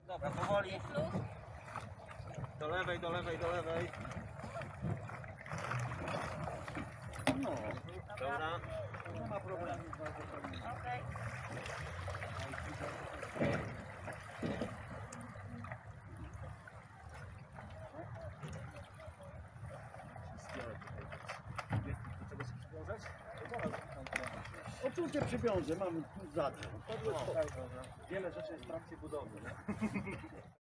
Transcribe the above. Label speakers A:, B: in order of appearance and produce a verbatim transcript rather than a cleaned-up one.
A: Dobra, powoli. Do lewej, do lewej, do lewej.
B: No,
A: Dobra.
B: nie ma problemu.
C: Okej.
B: Do czego się przywiązać? O tu cię przywiążę, mam tu zadrzeć. Wiele rzeczy jest w trakcie budowy. Nie?